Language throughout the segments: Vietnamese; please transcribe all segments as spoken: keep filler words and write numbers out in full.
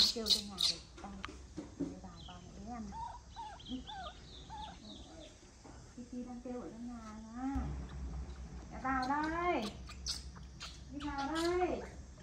kêu trong nhà để tao để vào vào một đứa em. Tiki đang kêu ở trong nhà nha. Mẹ vào đây. Đi vào đây.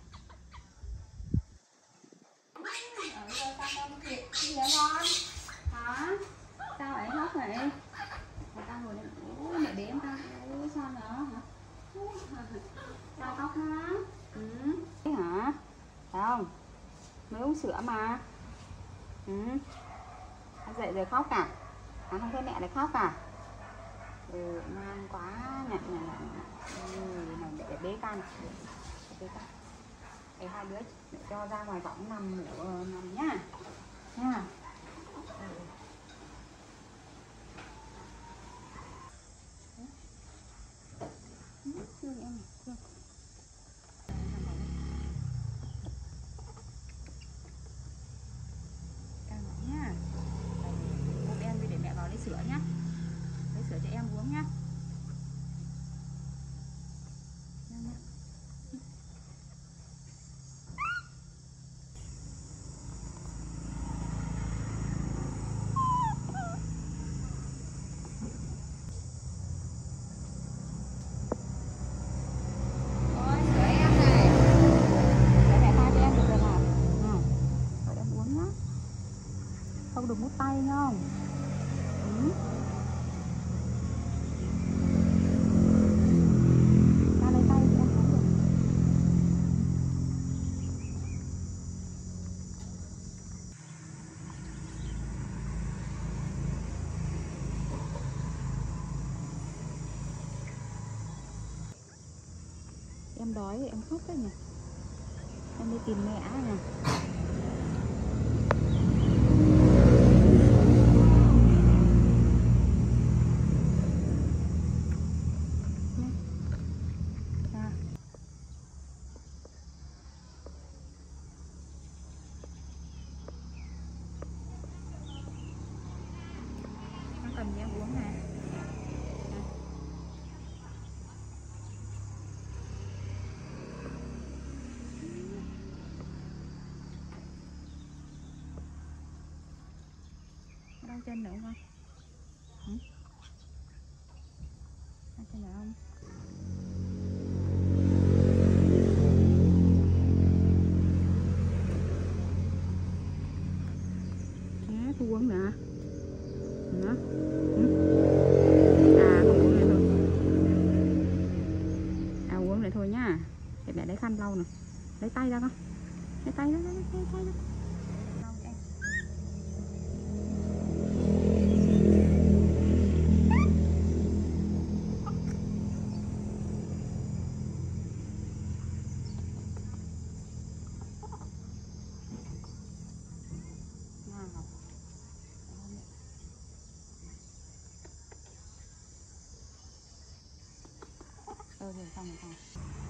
Ở giờ tao đâu kịp gì vậy con? Hả? Sao ấy khóc vậy? Mà tao ngồi đây. Ôi mẹ đếm tao. Ôi sao nữa hả? Sao khóc hả? Ừ. Thế hả? Phải không? Mới uống sữa mà. Ừ. Dậy rồi khóc à? À không thấy mẹ lại khóc à? Ừ, ngoan quá nhặt nhặt nhặt. Ừ, này để, để bế con. Để, để bế con. Để hai đứa để cho ra ngoài võng nằm ngủ nằm nhá. Nha. Ừ. Thương em này, thương. Em nói nhá. Ôm em đi để mẹ vào lấy sữa nhá. Lấy sữa cho em uống nhá. Không được mút tay nha. Ừ. Ra lấy tay em uống được. Em đói thì em khóc đấy nhỉ. Em đi tìm mẹ nhỉ. Cầm cho em uống nè. Đau chân nữa không? Ừ? Đau chân nữa không? Nhé, tôi uống nè. Đó. Ừ. À không uống nữa thôi. À uống lại thôi nhá. Để mẹ lấy khăn lau nè. Lấy tay ra con. Lấy tay ra, lấy tay ra. Lau cho em. Nào. Ừ rồi xong rồi xong rồi.